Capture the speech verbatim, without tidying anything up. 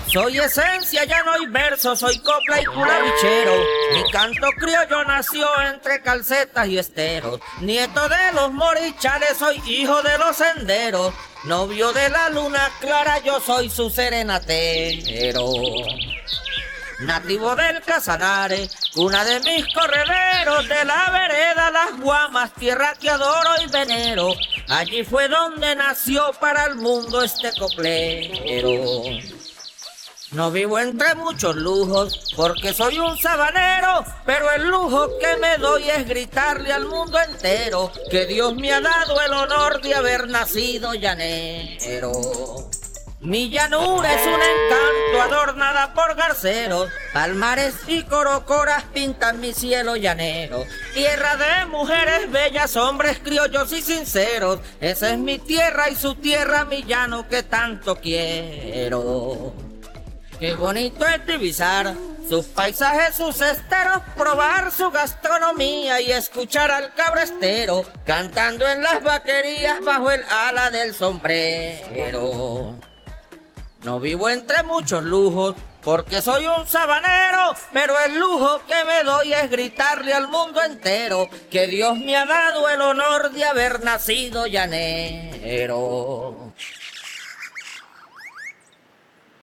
Soy esencia, ya no hay verso, soy copla y culavichero. Mi canto criollo nació entre calcetas y esteros. Nieto de los morichales, soy hijo de los senderos. Novio de la luna clara, yo soy su serenatero. Nativo del Casanare, cuna de mis correderos, de la vereda Las Guamas, tierra que adoro y venero. Allí fue donde nació para el mundo este coplero. No vivo entre muchos lujos, porque soy un sabanero, pero el lujo que me doy es gritarle al mundo entero que Dios me ha dado el honor de haber nacido llanero. Mi llanura es un encanto adornada por garceros, palmares y corocoras pintan mi cielo llanero. Tierra de mujeres bellas, hombres criollos y sinceros, esa es mi tierra y su tierra mi llano que tanto quiero. Qué bonito es divisar sus paisajes, sus esteros, probar su gastronomía y escuchar al cabrestero cantando en las vaquerías bajo el ala del sombrero. No vivo entre muchos lujos, porque soy un sabanero, pero el lujo que me doy es gritarle al mundo entero que Dios me ha dado el honor de haber nacido llanero.